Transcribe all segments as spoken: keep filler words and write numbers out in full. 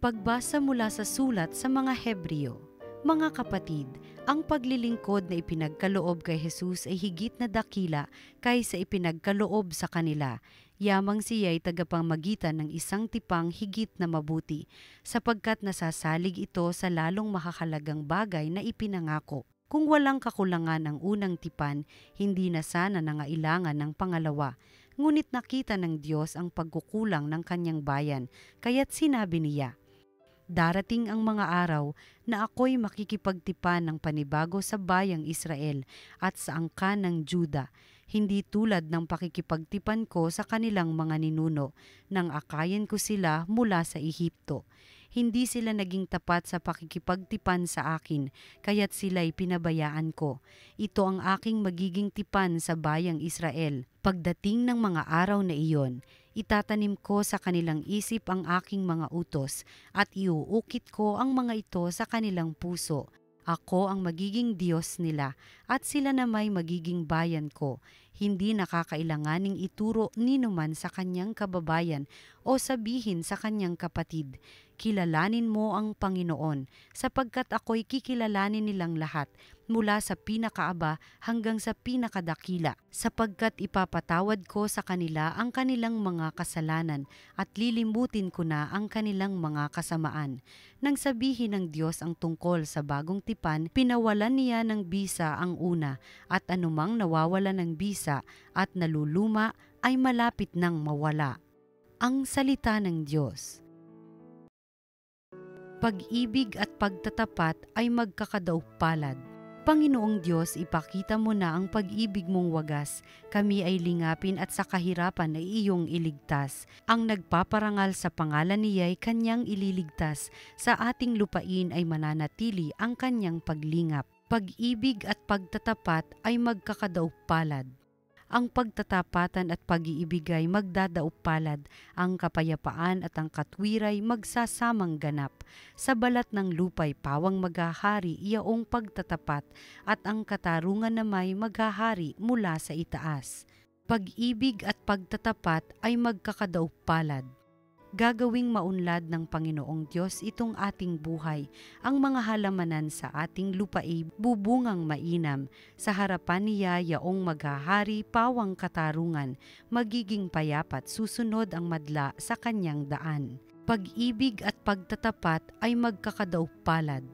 Pagbasa mula sa sulat sa mga Hebreo. Mga kapatid, ang paglilingkod na ipinagkaloob kay Jesus ay higit na dakila kaysa ipinagkaloob sa kanila. Yamang siya ay tagapamagitan ng isang tipang higit na mabuti, sapagkat nasasalig ito sa lalong makakalagang bagay na ipinangako. Kung walang kakulangan ang unang tipan, hindi na sana nangailangan ng pangalawa. Ngunit nakita ng Diyos ang pagkukulang ng kanyang bayan, kaya't sinabi niya, "Darating ang mga araw na ako'y makikipagtipan ng panibago sa bayang Israel at sa angkan ng Juda, hindi tulad ng pakikipagtipan ko sa kanilang mga ninuno, nang akayin ko sila mula sa Ehipto. Hindi sila naging tapat sa pakikipagtipan sa akin, kaya't sila'y pinabayaan ko. Ito ang aking magiging tipan sa bayang Israel. Pagdating ng mga araw na iyon, itatanim ko sa kanilang isip ang aking mga utos at iuukit ko ang mga ito sa kanilang puso. Ako ang magiging Diyos nila at sila na may magiging bayan ko. Hindi nakakailanganing ituro ninuman sa kanyang kababayan o sabihin sa kanyang kapatid, 'Kilalanin mo ang Panginoon,' sapagkat ako'y kikilalanin nilang lahat mula sa pinakaaba hanggang sa pinakadakila, sapagkat ipapatawad ko sa kanila ang kanilang mga kasalanan at lilimutin ko na ang kanilang mga kasamaan." Nang sabihin ng Diyos ang tungkol sa bagong tipan, pinawalan niya ng bisa ang una, at anumang nawawala ng bisa at naluluma ay malapit nang mawala. Ang salita ng Diyos. Pag-ibig at pagtatapat ay magkakadaupalad. Panginoong Diyos, ipakita mo na ang pag-ibig mong wagas. Kami ay lingapin at sa kahirapan ay iyong iligtas. Ang nagpaparangal sa pangalan niya ay kanyang ililigtas. Sa ating lupain ay mananatili ang kanyang paglingap. Pag-ibig at pagtatapat ay magkakadaupalad. Ang pagtatapatan at pag-iibig ay magdadaupalad, ang kapayapaan at ang katwiray magsasamang ganap. Sa balat ng lupay pawang maghahari iyaong pagtatapat, at ang katarungan na may maghahari mula sa itaas. Pag-ibig at pagtatapat ay magkakadaupalad. Gagawing maunlad ng Panginoong Diyos itong ating buhay. Ang mga halamanan sa ating lupain bubungang mainam. Sa harapan niya yaong maghahari pawang katarungan, magiging payapat susunod ang madla sa kanyang daan. Pag-ibig at pagtatapat ay magkakadaupalad.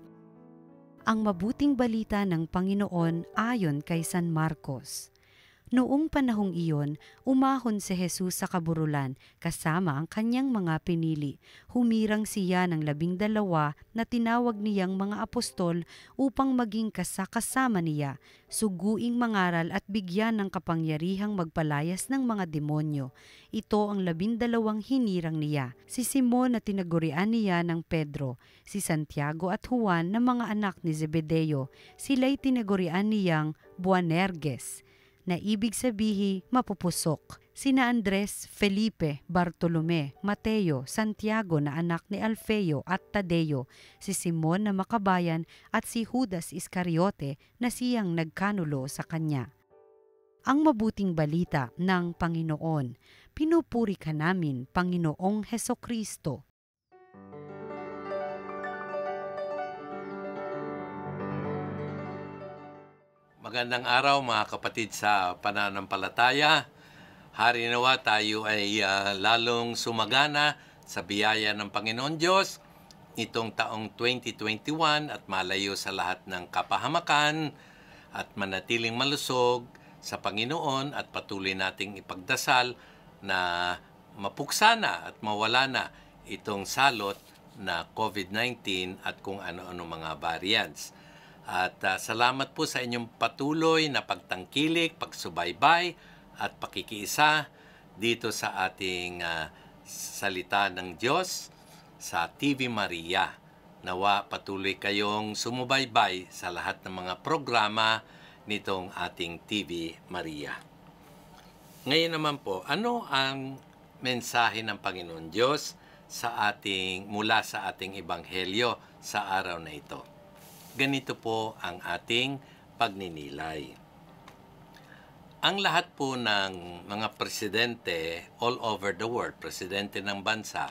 Ang mabuting balita ng Panginoon ayon kay San Marcos. Noong panahong iyon, umahon si Jesus sa kaburulan kasama ang kanyang mga pinili. Humirang siya ng labing dalawa na tinawag niyang mga apostol upang maging kasakasama niya, suguing mangaral at bigyan ng kapangyarihang magpalayas ng mga demonyo. Ito ang labindalawang hinirang niya, si Simon na tinagurian niya ng Pedro, si Santiago at Juan na mga anak ni Zebedeo. Sila'y tinagurian niyang Boanerges, na ibig sabihin mapupusok. Sina Andres, Felipe, Bartolome, Mateo, Santiago na anak ni Alfeo at Tadeo, si Simon na makabayan at si Judas Iscariote na siyang nagkanulo sa kanya. Ang mabuting balita ng Panginoon. Pinupuri ka namin, Panginoong Hesukristo. Magandang araw mga kapatid sa pananampalataya. Hari nawa tayo ay uh, lalong sumagana sa biyaya ng Panginoon Diyos nitong taong twenty twenty-one at malayo sa lahat ng kapahamakan at manatiling malusog sa Panginoon, at patuloy nating ipagdasal na mapuksana at mawala na itong salot na COVID nineteen at kung ano-ano mga variants. At uh, salamat po sa inyong patuloy na pagtangkilik, pagsubaybay at pakikiisa dito sa ating uh, salita ng Diyos sa T V Maria. Nawa patuloy kayong sumubaybay sa lahat ng mga programa nitong ating T V Maria. Ngayon naman po, ano ang mensahe ng Panginoon Diyos sa ating mula sa ating ebanghelyo sa araw na ito? Ganito po ang ating pagninilay. Ang lahat po ng mga presidente all over the world, presidente ng bansa,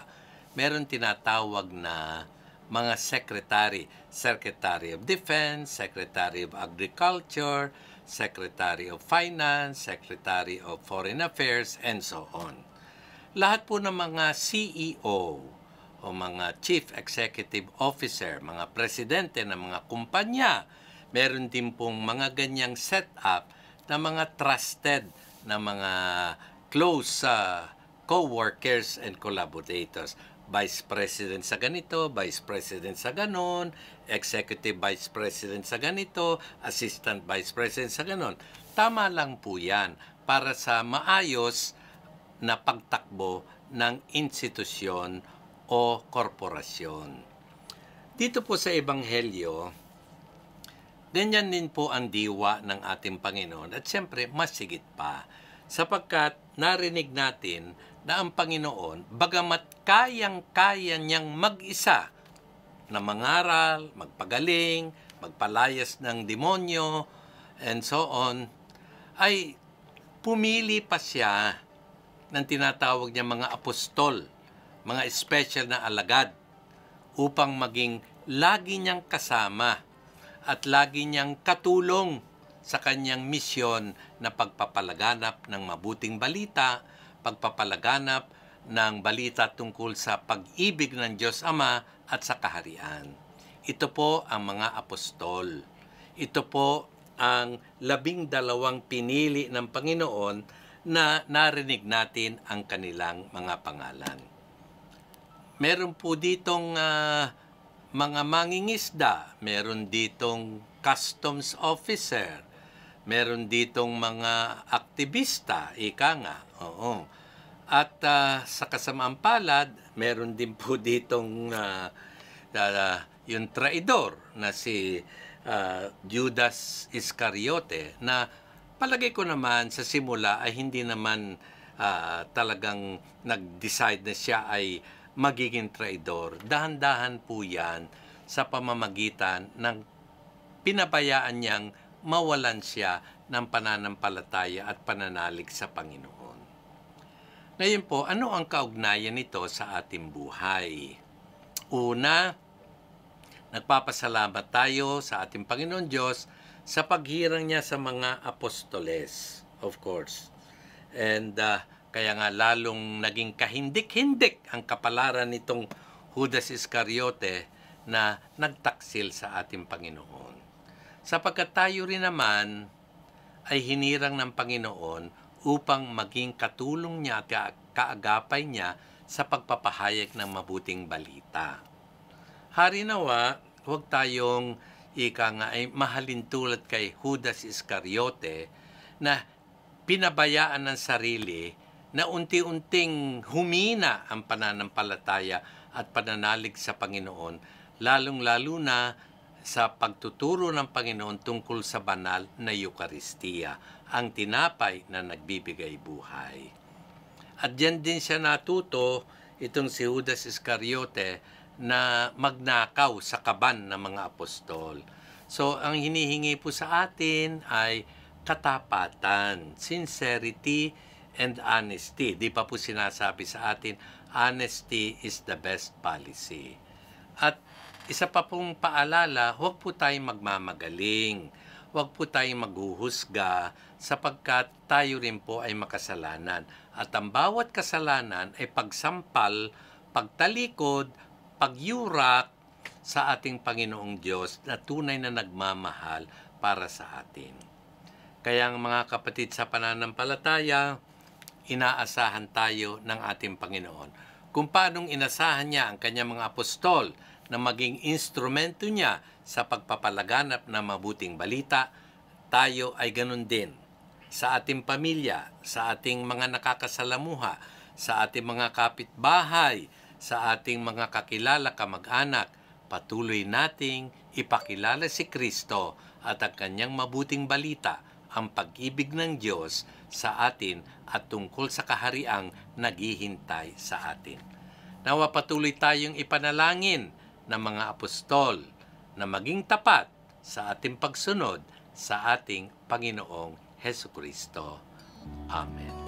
meron tinatawag na mga secretary. Secretary of Defense, Secretary of Agriculture, Secretary of Finance, Secretary of Foreign Affairs, and so on. Lahat po ng mga C E O o mga Chief Executive Officer, mga presidente ng mga kumpanya, meron din pong mga ganyang setup na mga trusted na mga close uh, co-workers and collaborators. Vice President sa ganito, Vice President sa ganon, Executive Vice President sa ganito, Assistant Vice President sa ganon. Tama lang po yan para sa maayos na pagtakbo ng institusyon o korporasyon. Dito po sa Ebanghelyo, ganyan din po ang diwa ng ating Panginoon at siyempre mas higit pa sapagkat narinig natin na ang Panginoon, bagamat kayang-kaya niyang mag-isa na mangaral, magpagaling, magpalayas ng demonyo, and so on, ay pumili pa siya ng tinatawag niya mga apostol, mga special na alagad, upang maging lagi niyang kasama at lagi niyang katulong sa kanyang misyon na pagpapalaganap ng mabuting balita, pagpapalaganap ng balita tungkol sa pag-ibig ng Diyos Ama at sa kaharian. Ito po ang mga apostol. Ito po ang labing dalawang pinili ng Panginoon na narinig natin ang kanilang mga pangalan. Meron po ditong uh, mga mangingisda, meron ditong customs officer, meron ditong mga aktivista, ika nga. Oo. At uh, sa kasamaang palad, meron din po ditong uh, uh, yung traidor na si uh, Judas Iscariote na palagay ko naman sa simula ay hindi naman uh, talagang nag-decide na siya ay magiging traidor. Dahan-dahan po yan sa pamamagitan ng pinabayaan niyang mawalan siya ng pananampalataya at pananalig sa Panginoon. Ngayon po, ano ang kaugnayan nito sa ating buhay? Una, nagpapasalamat tayo sa ating Panginoon Diyos sa paghirang niya sa mga apostoles, of course. And uh, kaya nga lalong naging kahindik-hindik ang kapalaran nitong Judas Iscariote na nagtaksil sa ating Panginoon. Sapagkat tayo rin naman ay hinirang ng Panginoon upang maging katulong niya at kaagapay niya sa pagpapahayag ng mabuting balita. Hari nawa, huwag tayong ika nga ay mahalin tulad kay Judas Iscariote na pinabayaan ng sarili na unti-unting humina ang pananampalataya at pananalig sa Panginoon, lalong-lalo na sa pagtuturo ng Panginoon tungkol sa banal na Eucharistia, ang tinapay na nagbibigay buhay. At diyan din siya natuto, itong si Judas Iscariote, na magnakaw sa kaban ng mga apostol. So, ang hinihingi po sa atin ay katapatan, sincerity, and honesty. Di pa po sinasabi sa atin, honesty is the best policy. At isa pa pong paalala, huwag po tayong magmamagaling. Huwag po tayong maghuhusga sapagkat tayo rin po ay makasalanan. At ang bawat kasalanan ay pagsampal, pagtalikod, pagyurak sa ating Panginoong Diyos na tunay na nagmamahal para sa atin. Kaya mga kapatid sa pananampalataya, inaasahan tayo ng ating Panginoon. Kung paanong inasahan niya ang kanyang mga apostol na maging instrumento niya sa pagpapalaganap ng mabuting balita, tayo ay ganun din. Sa ating pamilya, sa ating mga nakakasalamuha, sa ating mga kapitbahay, sa ating mga kakilala kamag-anak, patuloy nating ipakilala si Kristo at ang kanyang mabuting balita, ang pag-ibig ng Diyos sa atin at tungkol sa kahariang naghihintay sa atin. Nawa patuloy tayong ipanalangin ng mga apostol na maging tapat sa ating pagsunod sa ating Panginoong Hesukristo. Amen.